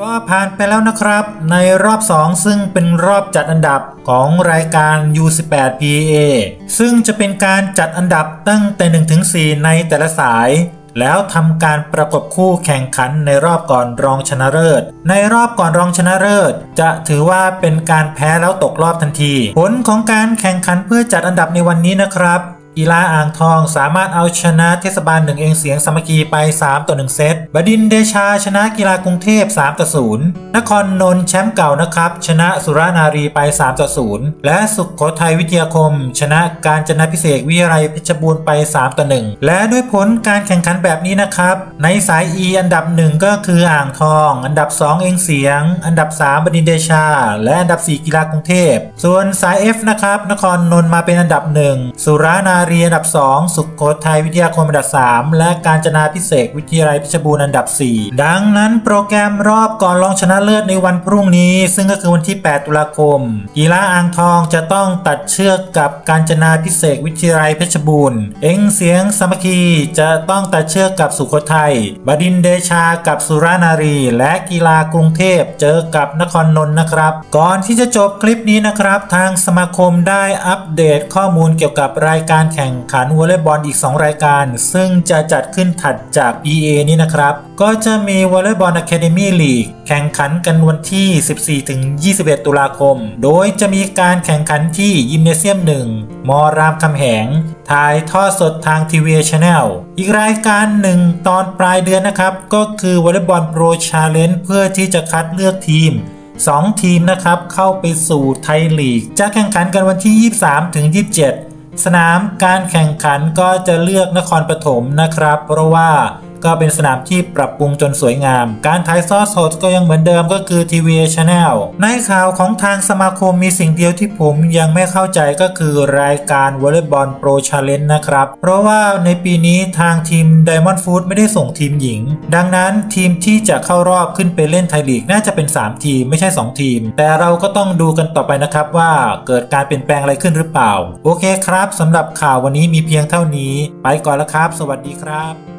ก็ผ่านไปแล้วนะครับในรอบ2ซึ่งเป็นรอบจัดอันดับของรายการ U18 PA ซึ่งจะเป็นการจัดอันดับตั้งแต่1ถึง4ในแต่ละสายแล้วทำการประกบคู่แข่งขันในรอบก่อนรองชนะเลิศในรอบก่อนรองชนะเลิศจะถือว่าเป็นการแพ้แล้วตกรอบทันทีผลของการแข่งขันเพื่อจัดอันดับในวันนี้นะครับกีฬาอ่างทองสามารถเอาชนะเทศบาล1เองเสียงสามัคคีไป3-1เซตบดินทร์เดชาชนะกีฬากรุงเทพ3-0นครนนท์แชมป์เก่านะครับชนะสุรานารีไป3-0และสุโขทัยวิทยาคมชนะกาญจนาภิเษกวิทยาลัยเพชรบูรณ์ไป3-1และด้วยผลการแข่งขันแบบนี้นะครับในสาย E อันดับ1ก็คืออ่างทองอันดับ2เองเสียงอันดับ3บดินทร์เดชาและอันดับ4กีฬากรุงเทพส่วนสาย F นะครับนครนนท์มาเป็นอันดับ1สุรานารีอันดับ2สุโขทัยวิทยาคมอันดับ3และกาญจนาภิเษกวิทยาลัยเพชรบูรณ์อันดับ4ดังนั้นโปรแกรมรอบก่อนรองชนะเลิศในวันพรุ่งนี้ซึ่งก็คือวันที่8ตุลาคมกีฬาอ่างทองจะต้องตัดเชือกกับกาญจนาภิเษกวิทยาลัยเพชรบูรณ์เอ็งเสียงสามัคคีจะต้องตัดเชือกกับสุโขทัยบดินทร์เดชากับสุรานารีและกีฬากรุงเทพเจอกับนครนนท์นะครับก่อนที่จะจบคลิปนี้นะครับทางสมาคมได้อัปเดตข้อมูลเกี่ยวกับรายการแข่งขันวอลเลย์บอลอีก2รายการซึ่งจะจัดขึ้นถัดจาก PA นี้นะครับก็จะมีวอลเลย์บอลอะคาเดมี่ลีกแข่งขันกันวันที่14-21 ตุลาคมโดยจะมีการแข่งขันที่ยิมเนเซียม1มรามคำแหงถ่ายทอดสดทางทีวีชาแนลอีกรายการหนึ่งตอนปลายเดือนนะครับก็คือวอลเลย์บอลโปรชาเลนจ์เพื่อที่จะคัดเลือกทีม2ทีมนะครับเข้าไปสู่ไทยลีกจะแข่งขันกันวันที่23-27สนามการแข่งขันก็จะเลือกนครปฐมนะครับเพราะว่าก็เป็นสนามที่ปรับปรุงจนสวยงามการถ่ายทอดสดก็ยังเหมือนเดิมก็คือทีวีชาแนลในข่าวของทางสมาคมมีสิ่งเดียวที่ผมยังไม่เข้าใจก็คือรายการวอลเลย์บอลโปรชาเลนจ์นะครับเพราะว่าในปีนี้ทางทีม Diamond Food ไม่ได้ส่งทีมหญิงดังนั้นทีมที่จะเข้ารอบขึ้นไปเล่นไทยลีกน่าจะเป็น3ทีมไม่ใช่2ทีมแต่เราก็ต้องดูกันต่อไปนะครับว่าเกิดการเปลี่ยนแปลงอะไรขึ้นหรือเปล่าโอเคครับสำหรับข่าววันนี้มีเพียงเท่านี้ไปก่อนแล้วครับสวัสดีครับ